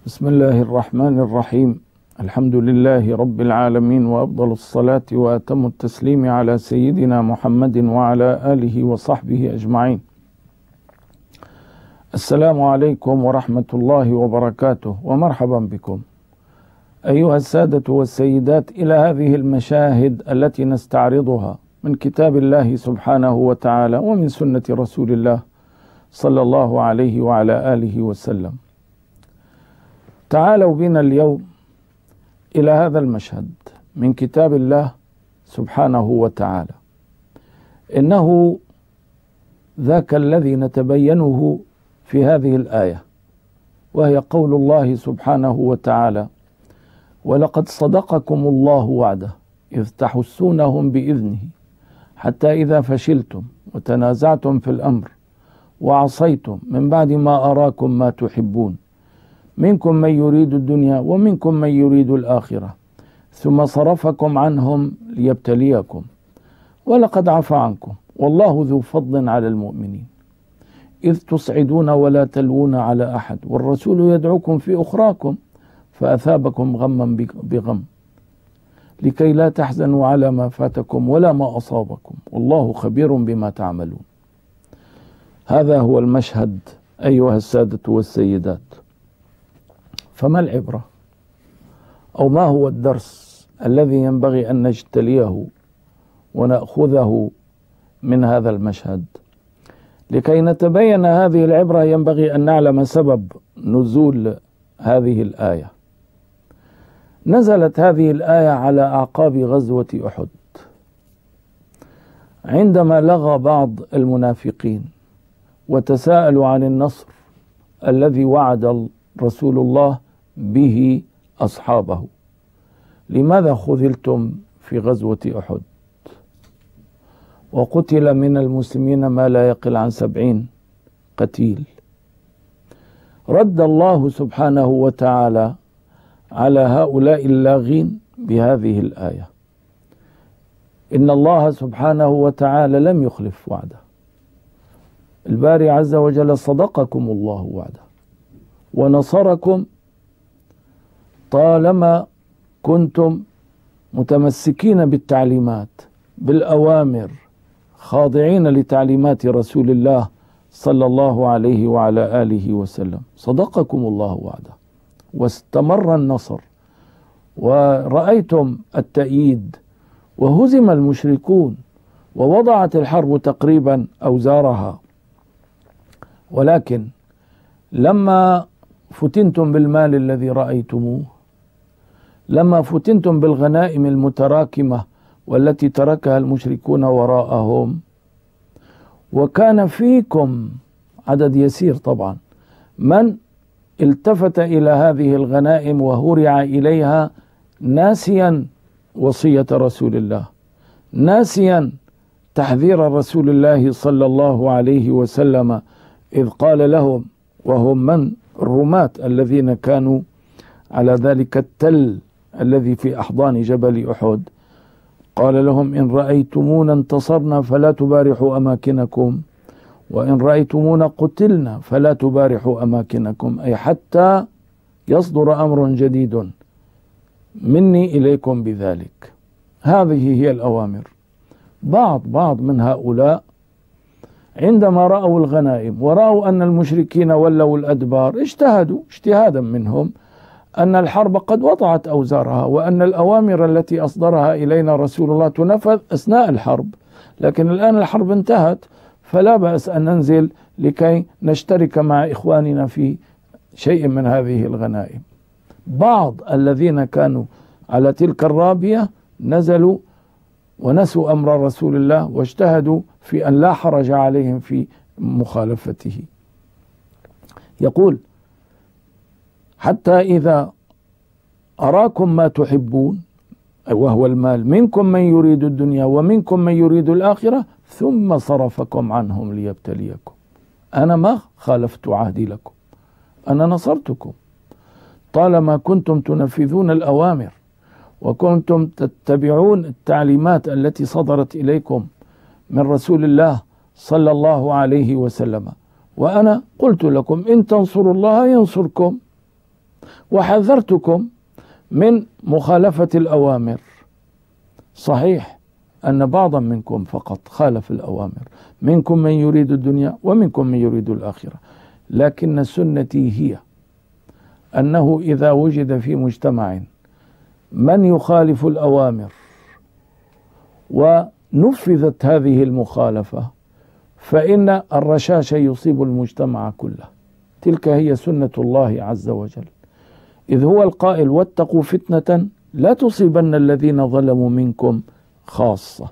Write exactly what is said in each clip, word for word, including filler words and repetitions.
بسم الله الرحمن الرحيم. الحمد لله رب العالمين، وأفضل الصلاة وأتم التسليم على سيدنا محمد وعلى آله وصحبه أجمعين. السلام عليكم ورحمة الله وبركاته، ومرحبا بكم أيها السادة والسيدات إلى هذه المشاهد التي نستعرضها من كتاب الله سبحانه وتعالى ومن سنة رسول الله صلى الله عليه وعلى آله وسلم. تعالوا بنا اليوم إلى هذا المشهد من كتاب الله سبحانه وتعالى. إنه ذاك الذي نتبينه في هذه الآية، وهي قول الله سبحانه وتعالى: ولقد صدقكم الله وعده إذ تحسونهم بإذنه حتى إذا فشلتم وتنازعتم في الأمر وعصيتم من بعد ما أراكم ما تحبون منكم من يريد الدنيا ومنكم من يريد الآخرة ثم صرفكم عنهم ليبتليكم ولقد عفا عنكم والله ذو فضل على المؤمنين إذ تصعدون ولا تلوون على أحد والرسول يدعوكم في أخراكم فأثابكم غما بغم لكي لا تحزنوا على ما فاتكم ولا ما أصابكم والله خبير بما تعملون. هذا هو المشهد أيها السادة والسيدات. فما العبرة أو ما هو الدرس الذي ينبغي أن نجتليه ونأخذه من هذا المشهد؟ لكي نتبين هذه العبرة ينبغي أن نعلم سبب نزول هذه الآية. نزلت هذه الآية على أعقاب غزوة أحد، عندما لغى بعض المنافقين وتساءلوا عن النصر الذي وعد رسول الله به أصحابه. لماذا خذلتم في غزوة أحد وقتل من المسلمين ما لا يقل عن سبعين قتيل؟ رد الله سبحانه وتعالى على هؤلاء اللاغين بهذه الآية: إن الله سبحانه وتعالى لم يخلف وعده. الباري عز وجل صدقكم الله وعده ونصركم طالما كنتم متمسكين بالتعليمات بالأوامر خاضعين لتعليمات رسول الله صلى الله عليه وعلى آله وسلم. صدقكم الله وعده واستمر النصر ورأيتم التأييد وهزم المشركون ووضعت الحرب تقريبا أوزارها. ولكن لما فتنتم بالمال الذي رأيتموه، لما فتنتم بالغنائم المتراكمة والتي تركها المشركون وراءهم، وكان فيكم عدد يسير طبعا من التفت إلى هذه الغنائم وهرع إليها ناسيا وصية رسول الله، ناسيا تحذير رسول الله صلى الله عليه وسلم إذ قال لهم، وهم من الرماة الذين كانوا على ذلك التل الذي في أحضان جبل أحد، قال لهم: إن رأيتمونا انتصرنا فلا تبارحوا أماكنكم، وإن رأيتمونا قتلنا فلا تبارحوا أماكنكم، أي حتى يصدر أمر جديد مني إليكم بذلك. هذه هي الأوامر. بعض بعض من هؤلاء عندما رأوا الغنائم ورأوا أن المشركين ولوا الأدبار اجتهدوا اجتهادا منهم أن الحرب قد وضعت أوزارها، وأن الأوامر التي أصدرها إلينا رسول الله تنفذ أثناء الحرب، لكن الآن الحرب انتهت فلا بأس أن ننزل لكي نشترك مع إخواننا في شيء من هذه الغنائم. بعض الذين كانوا على تلك الرابية نزلوا ونسوا أمر رسول الله واجتهدوا في أن لا حرج عليهم في مخالفته. يقول: حتى إذا أراكم ما تحبون، وهو المال، منكم من يريد الدنيا ومنكم من يريد الآخرة ثم صرفكم عنهم ليبتليكم. أنا ما خالفت عهدي لكم، أنا نصرتكم طالما كنتم تنفذون الأوامر وكنتم تتبعون التعليمات التي صدرت إليكم من رسول الله صلى الله عليه وسلم. وأنا قلت لكم: إن تنصروا الله ينصركم وحذرتكم من مخالفة الأوامر. صحيح أن بعضا منكم فقط خالف الأوامر، منكم من يريد الدنيا ومنكم من يريد الآخرة، لكن سنتي هي أنه إذا وجد في مجتمع من يخالف الأوامر ونفذت هذه المخالفة فإن الرشاش يصيب المجتمع كله. تلك هي سنة الله عز وجل، إذ هو القائل: واتقوا فتنة لا تصيبن الذين ظلموا منكم خاصة.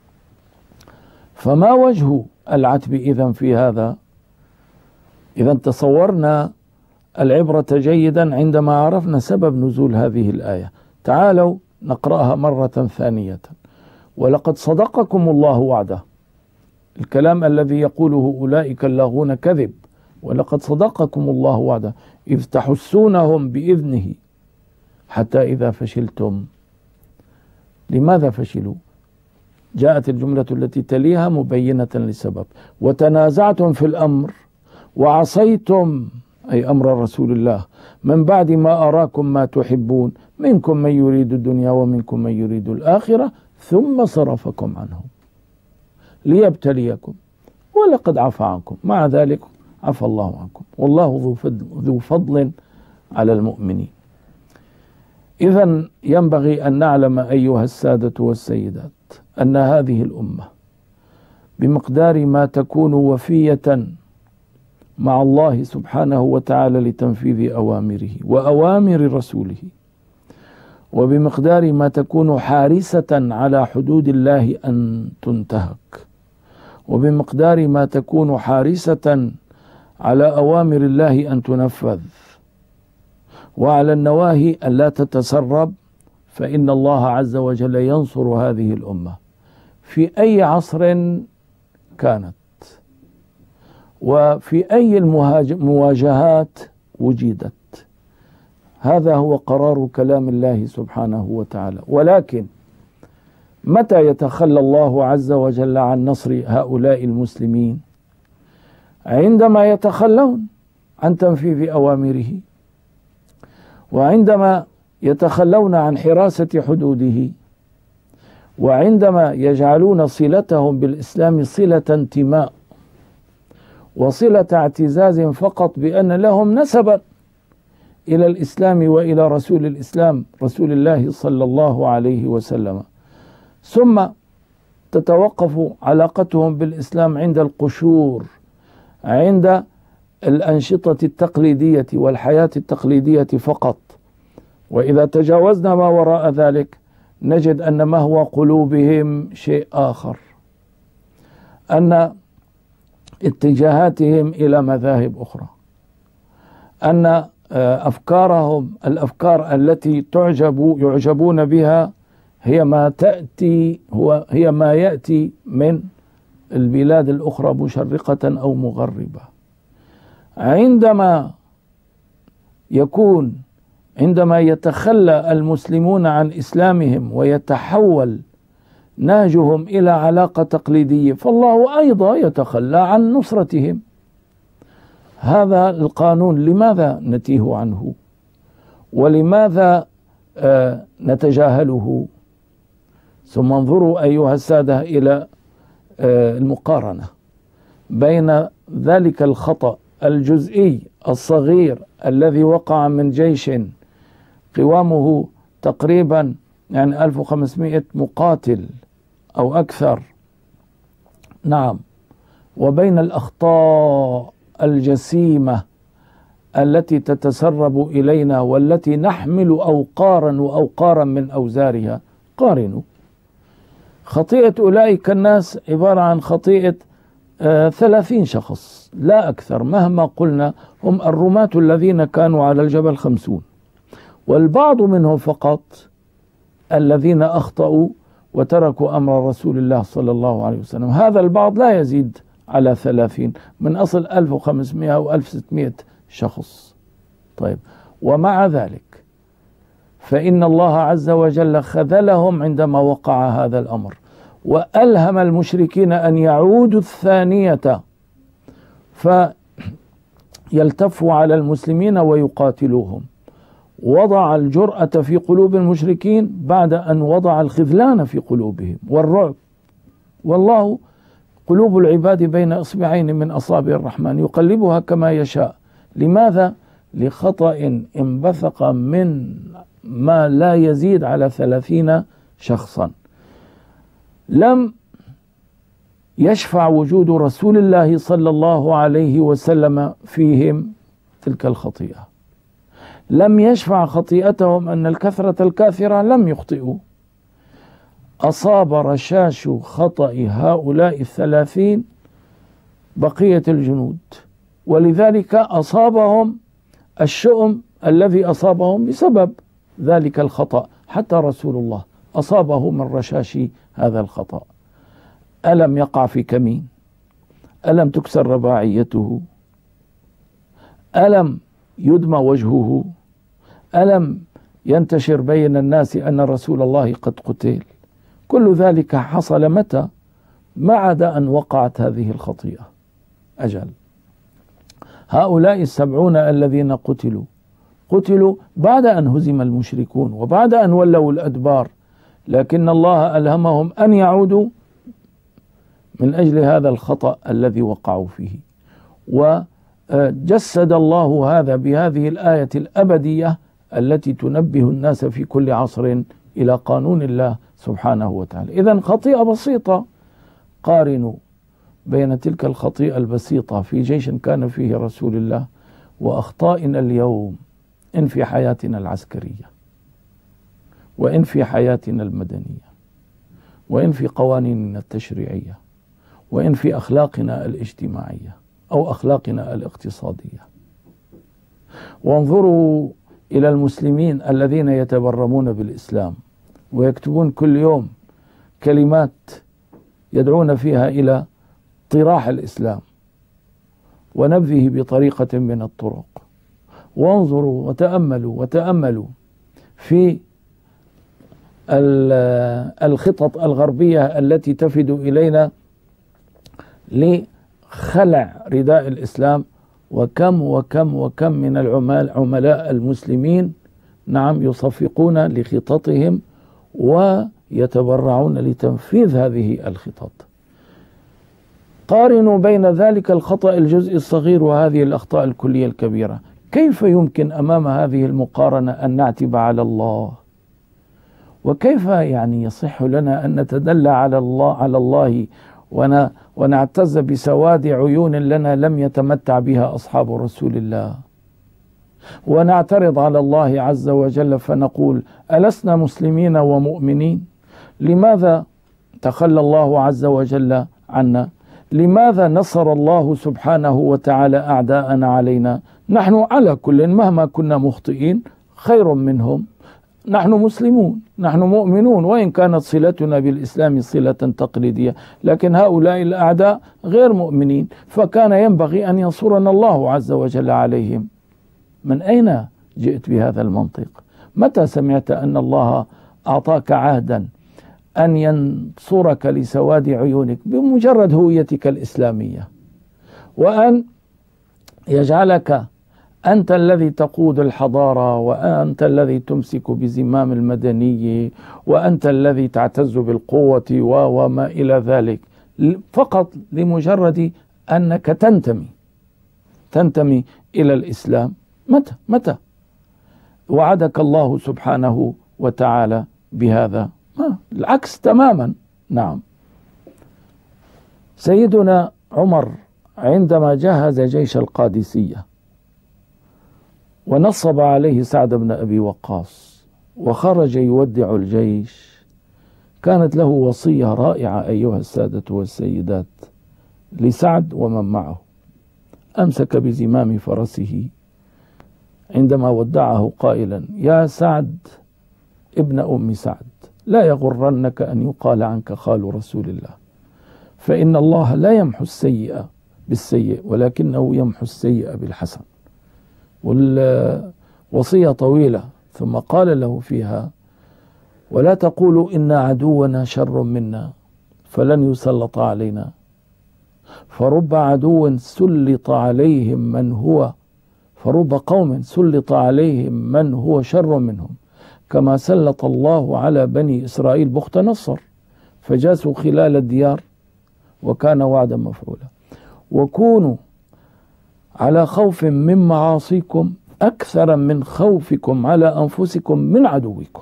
فما وجه العتب إذن في هذا؟ إذا تصورنا العبرة جيدا عندما عرفنا سبب نزول هذه الآية. تعالوا نقرأها مرة ثانية. ولقد صدقكم الله وعده، الكلام الذي يقوله أولئك اللاغون كذب. ولقد صدقكم الله وعده إذ تحسونهم بإذنه حتى إذا فشلتم. لماذا فشلوا؟ جاءت الجملة التي تليها مبينة لسبب: وتنازعتم في الأمر وعصيتم، أي أمر رسول الله، من بعد ما أراكم ما تحبون، منكم من يريد الدنيا ومنكم من يريد الآخرة ثم صرفكم عنهم ليبتليكم ولقد عفى عنكم. مع ذلك عفى الله عنكم، والله ذو فضل على المؤمنين. إذن ينبغي أن نعلم أيها السادة والسيدات أن هذه الأمة بمقدار ما تكون وفية مع الله سبحانه وتعالى لتنفيذ أوامره وأوامر رسوله، وبمقدار ما تكون حارسة على حدود الله أن تنتهك، وبمقدار ما تكون حارسة على أوامر الله أن تنفذ، وعلى النواهي أن لا تتسرب، فإن الله عز وجل ينصر هذه الأمة في أي عصر كانت وفي أي المواجهات وجدت. هذا هو قرار كلام الله سبحانه وتعالى. ولكن متى يتخلى الله عز وجل عن نصر هؤلاء المسلمين؟ عندما يتخلون عن تنفيذ أوامره، وعندما يتخلون عن حراسة حدوده، وعندما يجعلون صلتهم بالإسلام صلة انتماء وصلة اعتزاز فقط بأن لهم نسبا إلى الإسلام وإلى رسول الإسلام رسول الله صلى الله عليه وسلم، ثم تتوقف علاقتهم بالإسلام عند القشور، عند الأنشطة التقليدية والحياة التقليدية فقط. وإذا تجاوزنا ما وراء ذلك نجد أن ما هو قلوبهم شيء آخر، أن اتجاهاتهم إلى مذاهب أخرى، أن أفكارهم الأفكار التي تعجب يعجبون بها هي ما تأتي هو هي ما يأتي من البلاد الأخرى مشرقة أو مغربة. عندما يكون عندما يتخلى المسلمون عن إسلامهم ويتحول نهجهم إلى علاقة تقليدية، فالله أيضا يتخلى عن نصرتهم. هذا القانون لماذا نتيه عنه؟ ولماذا آه نتجاهله؟ ثم انظروا أيها السادة إلى آه المقارنة بين ذلك الخطأ الجزئي الصغير الذي وقع من جيش قوامه تقريبا يعني ألف وخمسمائة مقاتل أو أكثر، نعم، وبين الأخطاء الجسيمة التي تتسرب إلينا والتي نحمل أوقارا وأوقارا من أوزارها. قارنوا، خطيئة أولئك الناس عبارة عن خطيئة آه ثلاثين شخص لا أكثر، مهما قلنا هم الرماة الذين كانوا على الجبل خمسون، والبعض منهم فقط الذين أخطأوا وتركوا أمر رسول الله صلى الله عليه وسلم. هذا البعض لا يزيد على ثلاثين من أصل ألف وخمسمائة أو ألف وستمائة شخص. طيب، ومع ذلك فإن الله عز وجل خذلهم عندما وقع هذا الأمر، وألهم المشركين أن يعودوا الثانية فيلتفوا على المسلمين ويقاتلوهم. وضع الجرأة في قلوب المشركين بعد أن وضع الخذلان في قلوبهم والرعب. والله قلوب العباد بين إصبعين من أصابع الرحمن يقلبها كما يشاء. لماذا؟ لخطأ انبثق من ما لا يزيد على ثلاثين شخصا. لم يشفع وجود رسول الله صلى الله عليه وسلم فيهم تلك الخطيئة، لم يشفع خطيئتهم أن الكثرة الكاثرة لم يخطئوا. أصاب رشاش خطأ هؤلاء الثلاثين بقية الجنود، ولذلك أصابهم الشؤم الذي أصابهم بسبب ذلك الخطأ. حتى رسول الله أصابه من رشاش هذا الخطأ. ألم يقع في كمين؟ ألم تكسر رباعيته؟ ألم يدمى وجهه؟ ألم ينتشر بين الناس أن رسول الله قد قتل؟ كل ذلك حصل متى؟ ما عدا أن وقعت هذه الخطيئة. أجل هؤلاء السبعون الذين قتلوا قتلوا بعد أن هزم المشركون وبعد أن ولوا الأدبار، لكن الله ألهمهم أن يعودوا من أجل هذا الخطأ الذي وقعوا فيه. وجسد الله هذا بهذه الآية الأبدية التي تنبه الناس في كل عصر إلى قانون الله سبحانه وتعالى. إذن خطيئة بسيطة، قارنوا بين تلك الخطيئة البسيطة في جيش كان فيه رسول الله وأخطائنا اليوم، إن في حياتنا العسكرية، وإن في حياتنا المدنية، وإن في قوانيننا التشريعية، وإن في أخلاقنا الاجتماعية أو أخلاقنا الاقتصادية. وانظروا إلى المسلمين الذين يتبرمون بالإسلام ويكتبون كل يوم كلمات يدعون فيها إلى طراح الإسلام ونبذه بطريقة من الطرق. وانظروا وتأملوا وتأملوا في الخطط الغربية التي تفد إلينا لخلع رداء الإسلام، وكم وكم وكم من العملاء المسلمين نعم يصفقون لخططهم ويتبرعون لتنفيذ هذه الخطط. قارنوا بين ذلك الخطأ الجزء الصغير وهذه الأخطاء الكلية الكبيرة. كيف يمكن أمام هذه المقارنة أن نعتب على الله؟ وكيف يعني يصح لنا أن نتدلى على الله على الله ونعتز بسواد عيون لنا لم يتمتع بها أصحاب رسول الله، ونعترض على الله عز وجل فنقول ألسنا مسلمين ومؤمنين؟ لماذا تخلى الله عز وجل عنا؟ لماذا نصر الله سبحانه وتعالى أعداءنا علينا؟ نحن على كل مهما كنا مخطئين خير منهم، نحن مسلمون، نحن مؤمنون، وإن كانت صلتنا بالإسلام صلة تقليدية، لكن هؤلاء الأعداء غير مؤمنين، فكان ينبغي أن ينصرنا الله عز وجل عليهم. من أين جئت بهذا المنطق؟ متى سمعت أن الله أعطاك عهدا أن ينصرك لسواد عيونك بمجرد هويتك الإسلامية، وأن يجعلك أنت الذي تقود الحضارة، وأنت الذي تمسك بزمام المدني، وأنت الذي تعتز بالقوة وما إلى ذلك، فقط لمجرد أنك تنتمي تنتمي إلى الإسلام؟ متى متى وعدك الله سبحانه وتعالى بهذا؟ ما العكس تماما. نعم، سيدنا عمر عندما جهز جيش القادسية ونصب عليه سعد بن أبي وقاص وخرج يودع الجيش، كانت له وصية رائعة أيها السادة والسيدات لسعد ومن معه. أمسك بزمام فرسه عندما ودعه قائلا: يا سعد ابن أم سعد، لا يغرنك أن يقال عنك خال رسول الله، فإن الله لا يمحو السيئة بالسيء ولكنه يمحو السيئة بالحسن. والوصية طويلة، ثم قال له فيها: ولا تقولوا إن عدونا شر منا فلن يسلط علينا، فرب عدو سلط عليهم من هو فرب قوم سلط عليهم من هو شر منهم كما سلط الله على بني إسرائيل بخت نصر فجاسوا خلال الديار وكان وعدا مفعولا. وكونوا على خوف من معاصيكم أكثر من خوفكم على أنفسكم من عدوكم.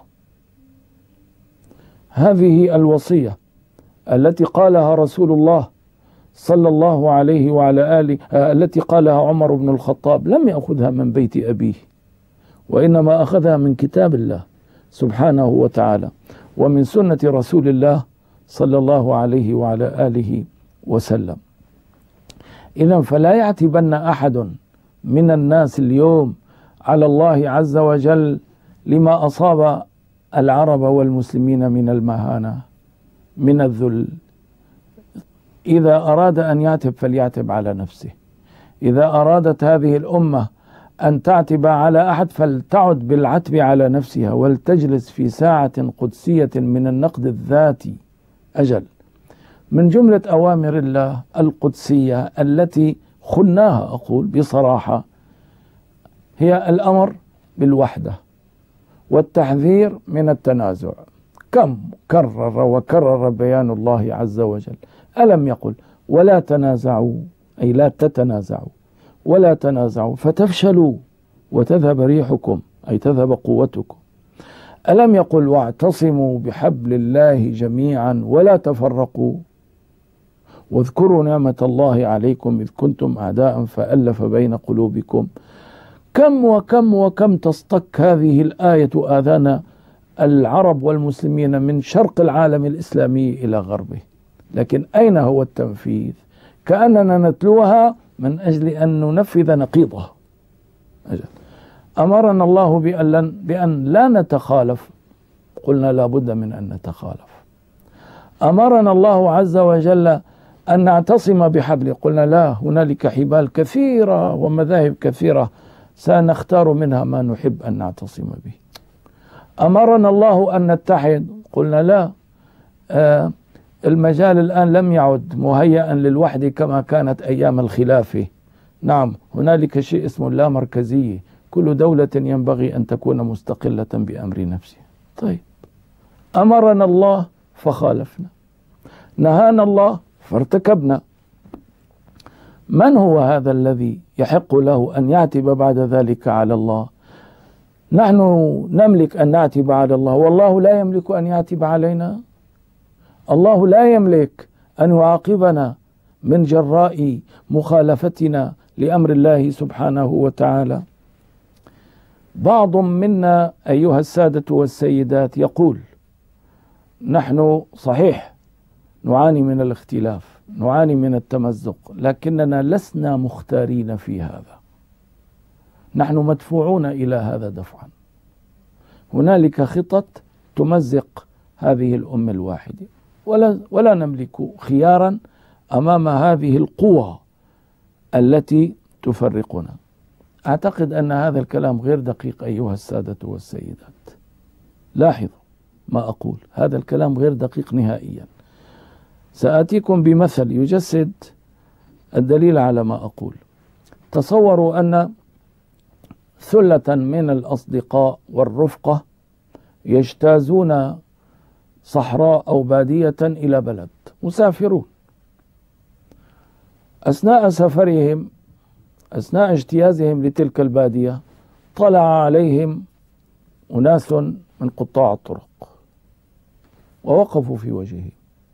هذه الوصية التي قالها رسول الله صلى الله عليه وعلى آله التي قالها عمر بن الخطاب لم يأخذها من بيت أبيه، وإنما أخذها من كتاب الله سبحانه وتعالى ومن سنة رسول الله صلى الله عليه وعلى آله وسلم. إذن فلا يعتبن أحد من الناس اليوم على الله عز وجل لما أصاب العرب والمسلمين من المهانة من الذل. إذا أراد أن يعتب فليعتب على نفسه. إذا أرادت هذه الأمة أن تعتب على أحد فلتعد بالعتب على نفسها ولتجلس في ساعة قدسية من النقد الذاتي. أجل من جملة أوامر الله القدسية التي خناها أقول بصراحة هي الأمر بالوحدة والتحذير من التنازع. كم كرر وكرر بيان الله عز وجل، ألم يقل ولا تنازعوا، أي لا تتنازعوا، ولا تنازعوا فتفشلوا وتذهب ريحكم، أي تذهب قوتكم. ألم يقل واعتصموا بحبل الله جميعا ولا تفرقوا واذكروا نعمة الله عليكم إذ كنتم أعداء فألف بين قلوبكم. كم وكم وكم تصطك هذه الآية آذان العرب والمسلمين من شرق العالم الإسلامي إلى غربه، لكن أين هو التنفيذ؟ كأننا نتلوها من أجل أن ننفذ نقيضها. أجل. أمرنا الله بأن, بأن لا نتخالف، قلنا لا بد من أن نتخالف. أمرنا الله عز وجل أن نعتصم بحبل، قلنا لا، هنالك حبال كثيرة ومذاهب كثيرة سنختار منها ما نحب أن نعتصم به. أمرنا الله أن نتحد، قلنا لا، آه المجال الآن لم يعد مهيئا للوحد كما كانت أيام الخلافة. نعم هنالك شيء اسمه اللامركزية، كل دولة ينبغي أن تكون مستقلة بأمر نفسها. طيب أمرنا الله فخالفنا، نهانا الله فارتكبنا. من هو هذا الذي يحق له أن يعتب بعد ذلك على الله؟ نحن نملك أن نعتب على الله والله لا يملك أن يعتب علينا. الله لا يملك أن يعاقبنا من جراء مخالفتنا لأمر الله سبحانه وتعالى. بعض منا أيها السادة والسيدات يقول نحن صحيح نعاني من الاختلاف، نعاني من التمزق، لكننا لسنا مختارين في هذا، نحن مدفوعون إلى هذا دفعا. هنالك خطط تمزق هذه الأمة الواحدة، ولا, ولا نملك خيارا أمام هذه القوى التي تفرقنا. أعتقد أن هذا الكلام غير دقيق أيها السادة والسيدات. لاحظوا ما أقول، هذا الكلام غير دقيق نهائيا. سآتيكم بمثل يجسد الدليل على ما أقول. تصوروا أن ثلة من الأصدقاء والرفقة يجتازون صحراء أو بادية إلى بلد، مسافرون. أثناء سفرهم، أثناء اجتيازهم لتلك البادية، طلع عليهم أناس من قطاع الطرق ووقفوا في وجهه.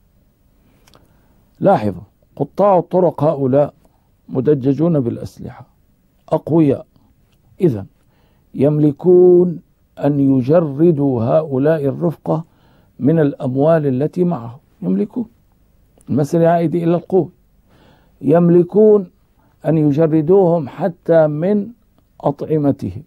لاحظوا، قطاع الطرق هؤلاء مدججون بالأسلحة، أقوياء، إذن يملكون أن يجردوا هؤلاء الرفقة من الأموال التي معهم، يملكون، المسألة عائدة إلى القوة، يملكون أن يجردوهم حتى من أطعمتهم،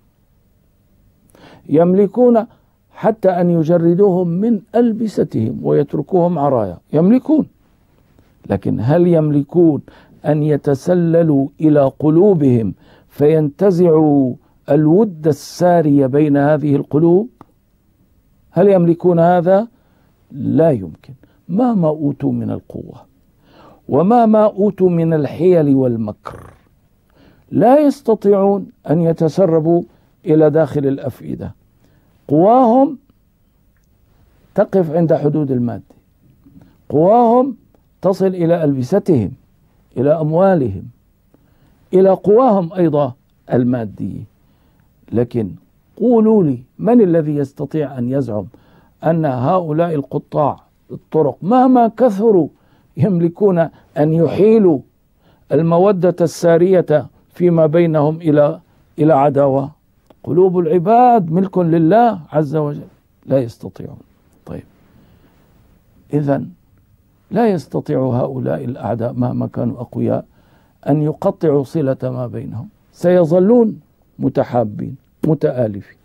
يملكون حتى أن يجردوهم من ألبستهم ويتركوهم عرايا، يملكون. لكن هل يملكون أن يتسللوا إلى قلوبهم فينتزعوا الود الساري بين هذه القلوب؟ هل يملكون هذا؟ لا يمكن، مهما أوتوا من القوة ومهما أوتوا من الحيل والمكر لا يستطيعون أن يتسربوا إلى داخل الأفئدة. قواهم تقف عند حدود المادة، قواهم تصل إلى ألبستهم، إلى أموالهم، إلى قواهم أيضا المادية. لكن قولوا لي من الذي يستطيع أن يزعم أن هؤلاء القطاع الطرق مهما كثروا يملكون أن يحيلوا المودة السارية فيما بينهم إلى إلى عداوة؟ قلوب العباد ملك لله عز وجل، لا يستطيعون. طيب إذن لا يستطيع هؤلاء الأعداء مهما كانوا أقوياء أن يقطعوا صلة ما بينهم، سيظلون متحابين متآلفين.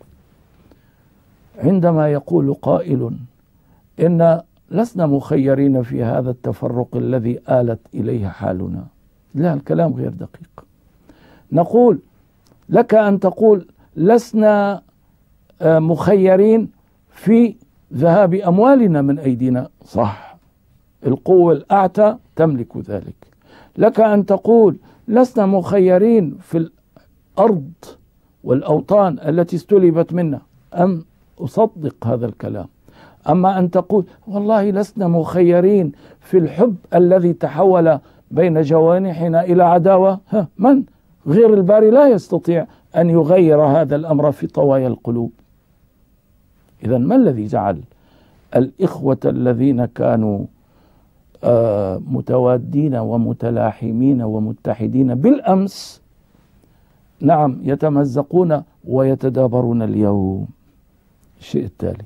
عندما يقول قائل إن لسنا مخيرين في هذا التفرق الذي آلت إليه حالنا، لا، الكلام غير دقيق. نقول لك أن تقول لسنا مخيرين في ذهاب أموالنا من أيدينا، صح، القوة الأعتى تملك ذلك. لك أن تقول لسنا مخيرين في الأرض والأوطان التي استلبت منا، أم أصدق هذا الكلام. أما أن تقول والله لسنا مخيرين في الحب الذي تحول بين جوانحنا إلى عداوة، ها من غير الباري لا يستطيع أن يغير هذا الأمر في طوايا القلوب. إذن ما الذي جعل الإخوة الذين كانوا آه متوادين ومتلاحمين ومتحدين بالأمس نعم يتمزقون ويتدابرون اليوم؟ الشيء التالي: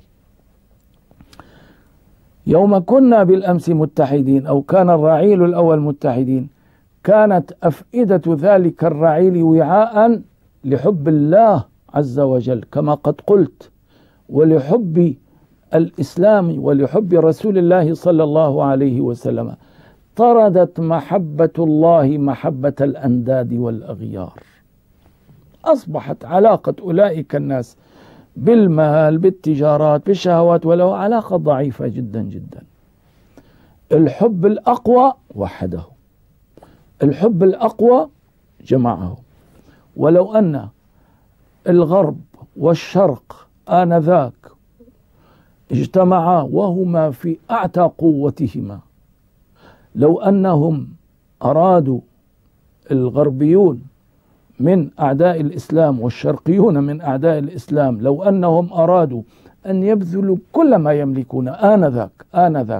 يوم كنا بالأمس متحدين أو كان الرعيل الأول متحدين، كانت أفئدة ذلك الرعيل وعاء لحب الله عز وجل كما قد قلت، ولحب الإسلام ولحب رسول الله صلى الله عليه وسلم. طردت محبة الله محبة الأنداد والأغيار. أصبحت علاقة أولئك الناس بالمال بالتجارات بالشهوات وله علاقة ضعيفة جدا جدا. الحب الأقوى وحده، الحب الأقوى جمعه. ولو أن الغرب والشرق آنذاك اجتمعا وهما في أعتى قوتهما، لو أنهم أرادوا الغربيون من أعداء الإسلام والشرقيون من أعداء الإسلام، لو أنهم أرادوا أن يبذلوا كل ما يملكون آنذاك آنذاك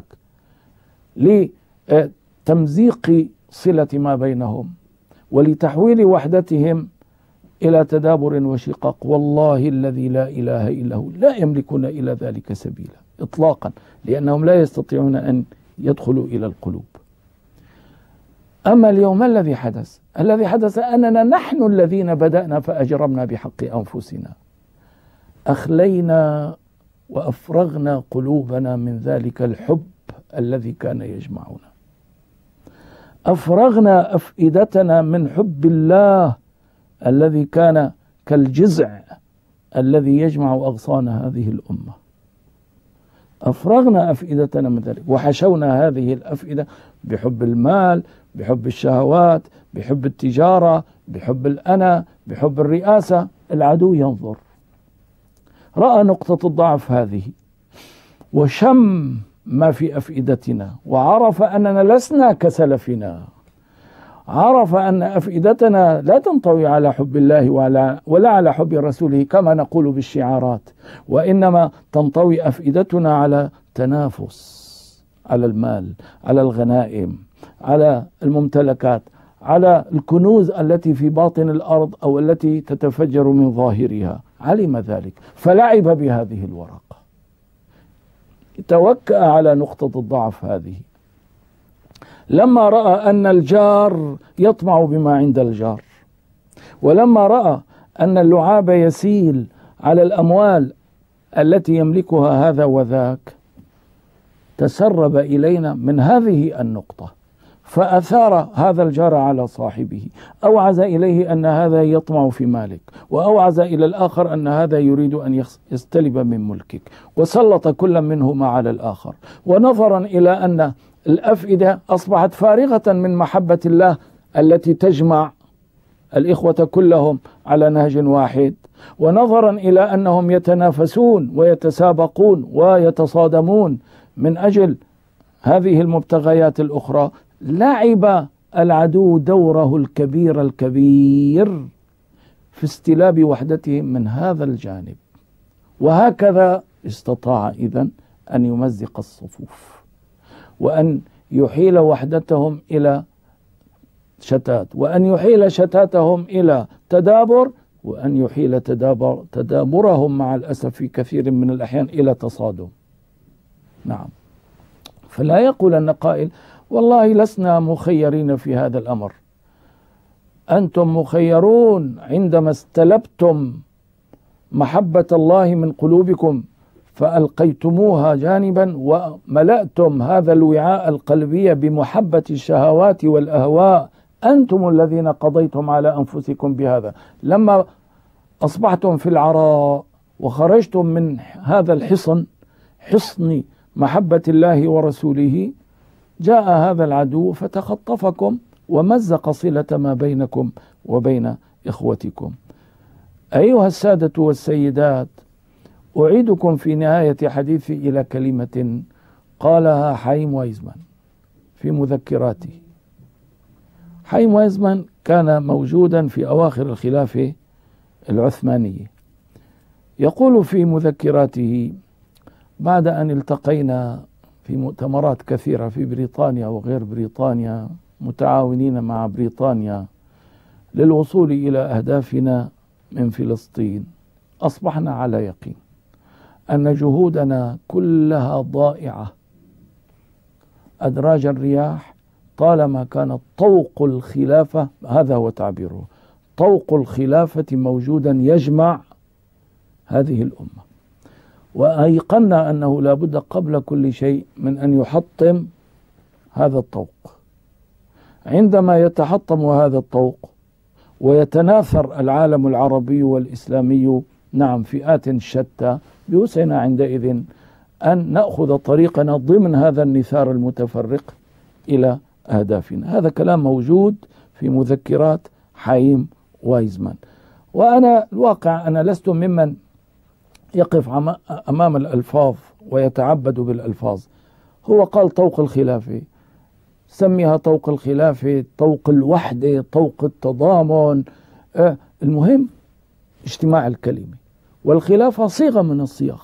لتمزيق صلة ما بينهم ولتحويل وحدتهم إلى تدابر وشقاق، والله الذي لا إله إلا هو لا يملكون إلى ذلك سبيلا إطلاقا، لأنهم لا يستطيعون أن يدخلوا إلى القلوب. أما اليوم الذي حدث الذي حدث أننا نحن الذين بدأنا فأجرمنا بحق أنفسنا، أخلينا وأفرغنا قلوبنا من ذلك الحب الذي كان يجمعنا، أفرغنا أفئدتنا من حب الله الذي كان كالجزع الذي يجمع أغصان هذه الأمة. أفرغنا أفئدتنا من ذلك وحشونا هذه الأفئدة بحب المال، بحب الشهوات، بحب التجارة، بحب الأنا، بحب الرئاسة. العدو ينظر، رأى نقطة الضعف هذه وشم ما في أفئدتنا وعرف أننا لسنا كسلفنا، عرف أن أفئدتنا لا تنطوي على حب الله ولا, ولا على حب رسوله كما نقول بالشعارات، وإنما تنطوي أفئدتنا على تنافس، على المال، على الغنائم، على الممتلكات، على الكنوز التي في باطن الأرض أو التي تتفجر من ظاهرها. علم ذلك فلعب بهذه الورقة، توكأ على نقطة الضعف هذه. لما رأى أن الجار يطمع بما عند الجار، ولما رأى أن اللعاب يسيل على الأموال التي يملكها هذا وذاك، تسرب إلينا من هذه النقطة فأثار هذا الجار على صاحبه، أوعز إليه أن هذا يطمع في مالك، وأوعز إلى الآخر أن هذا يريد أن يستلب من ملكك، وسلط كل منهما على الآخر. ونظرا إلى أن الأفئدة أصبحت فارغة من محبة الله التي تجمع الإخوة كلهم على نهج واحد، ونظرا إلى أنهم يتنافسون ويتسابقون ويتصادمون من أجل هذه المبتغيات الأخرى، لعب العدو دوره الكبير الكبير في استلاب وحدتهم من هذا الجانب، وهكذا استطاع إذن أن يمزق الصفوف وأن يحيل وحدتهم إلى شتات، وأن يحيل شتاتهم إلى تدابر، وأن يحيل تدابر تدابرهم مع الأسف في كثير من الأحيان إلى تصادم. نعم، فلا يقول أن قائل والله لسنا مخيرين في هذا الأمر. أنتم مخيرون عندما استلبتم محبة الله من قلوبكم فألقيتموها جانبا وملأتم هذا الوعاء القلبي بمحبة الشهوات والأهواء. أنتم الذين قضيتم على أنفسكم بهذا. لما أصبحتم في العراء وخرجتم من هذا الحصن، حصن محبة الله ورسوله، جاء هذا العدو فتخطفكم ومزق صلة ما بينكم وبين إخوتكم. أيها السادة والسيدات، أعيدكم في نهاية حديثي إلى كلمة قالها حايم وايزمان في مذكراته. حايم وايزمان كان موجودا في أواخر الخلافة العثمانية. يقول في مذكراته: بعد أن التقينا في مؤتمرات كثيرة في بريطانيا وغير بريطانيا، متعاونين مع بريطانيا للوصول إلى أهدافنا من فلسطين، أصبحنا على يقين أن جهودنا كلها ضائعة أدراج الرياح طالما كان طوق الخلافة، هذا هو تعبيره، طوق الخلافة موجودا يجمع هذه الأمة. وأيقنا أنه لا بد قبل كل شيء من أن يحطم هذا الطوق. عندما يتحطم هذا الطوق ويتناثر العالم العربي والإسلامي، نعم، فئات شتى، بوسعنا عندئذ أن نأخذ طريقنا ضمن هذا النثار المتفرق إلى أهدافنا. هذا كلام موجود في مذكرات حايم وايزمان. وأنا الواقع أنا لست ممن يقف أمام الألفاظ ويتعبد بالألفاظ. هو قال طوق الخلافة، سميها طوق الخلافة، طوق الوحدة، طوق التضامن، آه المهم اجتماع الكلمة، والخلافة صيغة من الصيغ،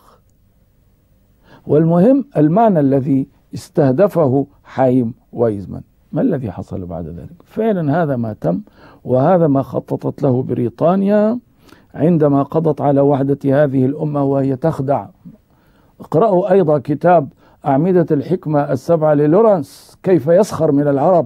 والمهم المعنى الذي استهدفه حايم وايزمان. ما الذي حصل بعد ذلك؟ فعلا هذا ما تم، وهذا ما خططت له بريطانيا عندما قضت على وحدة هذه الأمة وهي تخدع. اقرأوا أيضا كتاب أعمدة الحكمة السبعة للورنس، كيف يسخر من العرب.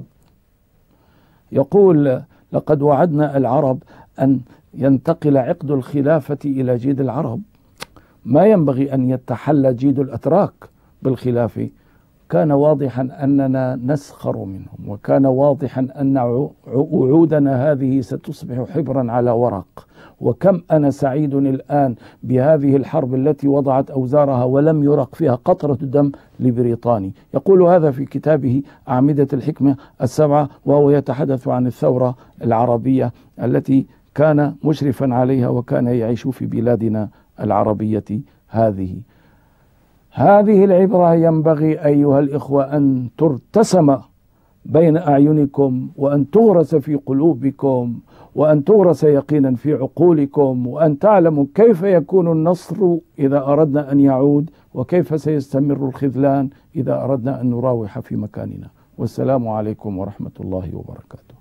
يقول: لقد وعدنا العرب أن ينتقل عقد الخلافة إلى جيد العرب، ما ينبغي أن يتحلى جيد الأتراك بالخلافة. كان واضحا أننا نسخر منهم، وكان واضحا أن وعودنا هذه ستصبح حبرا على ورق. وكم أنا سعيد الآن بهذه الحرب التي وضعت أوزارها ولم يرق فيها قطرة دم لبريطاني. يقول هذا في كتابه أعمدة الحكمة السبعة، وهو يتحدث عن الثورة العربية التي كان مشرفا عليها وكان يعيش في بلادنا العربية هذه. هذه العبرة ينبغي أيها الإخوة أن ترتسم بين أعينكم، وأن تغرس في قلوبكم، وأن تغرس يقينا في عقولكم، وأن تعلموا كيف يكون النصر إذا أردنا أن يعود، وكيف سيستمر الخذلان إذا أردنا أن نراوح في مكاننا. والسلام عليكم ورحمة الله وبركاته.